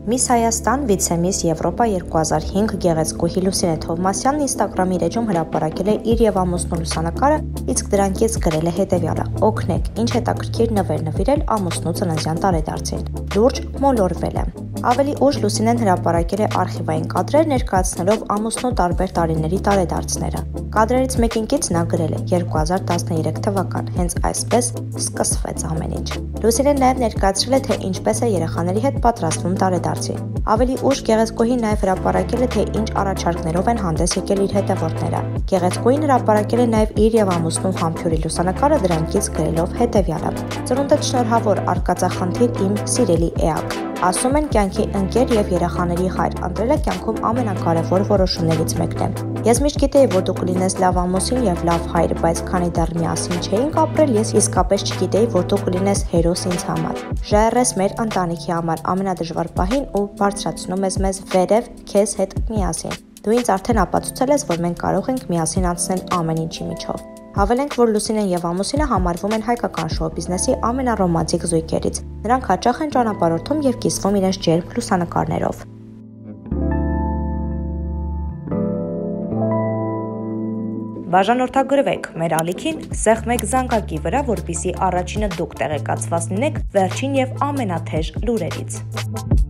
Miss Հայաստան, վիցե-միss Եվրոպա 2005 գեղեցկուհի Լուսինե Թովմասյանն Instagram-ի էջում հրապարակել է իր եւ ամուսնու լուսանկարը, իսկ դրանից գրել է հետեւյալը. «Օգնեք, ինչ հետաքրքիր նվեր նվիրել ամուսնու ծննդյան տարեդարձին։ Լուրջ մոլորվել եմ»։ Ավելի ուշ Լուսինեն հրապարակել է արխիվային կադրեր ներկայացնելով ամուսնու տարբեր տարիների տարեդարձները։ Կադրերից մեկինքից նա գրել է 2013 թվական, հենց այսպես սկսվեց ամեն ինչ։ Լուսինեն նաև ներկայացրել է, թե ինչպես է երեխաների հետ պատրաստվում տարեդարձին։ Ավելի ուշ գեղեցկուհին նաև հրապարակել է, թե ինչ առաջարկներով են հանդես եկել իր հետևորդները։ Գեղեցկուհին հրապարակել է նաև իր եւ ամուսնու համբույրի լուսանկարը դրանից գրելով հետեւյալը. «Ծնունդդ շնորհավոր արկածախնդիր իմ սիրելի էակ։ Ասում են կյանքի ընկեր եւ երեխաների հայր, ընտրելը կյանքում ամենակարևոր որոշումներից մեկն է։ Ես միշտ գիտեի, որ դու կլինես լավ ամուսին եւ լավ հայր, բայց քանի դեռ միասին չէինք ապրել, ես իսկապես չգիտեի, որ դու կլինես հերոս ինձ համար։ Ժայռես մեր ընտանիքի համար ամենադժվար պահին ու բարձրացնում ես մեզ վերև քեզ հետ միասին։ Դու ինձ արդեն ապացուցել ես, որ մենք կարող ենք միասին անցնել ամեն ինչի միջով»։ Հավելենք, որ Լուսինեն եւ ամուսինը համարվում են հայկական շոու բիզնեսի ամենառոմանտիկ զույգերից։ Նրանք հաճախ են ճանապարհորդում եւ կիսվում իրենց ջերմ լուսանկարներով։ Բաժանորդագրվեք մեր ալիքին, սեղմեք զանգակի վրա, որպեսզի առաջինը դուք տեղեկացված լինեք վերջին եւ ամենաթեժ լուրերից։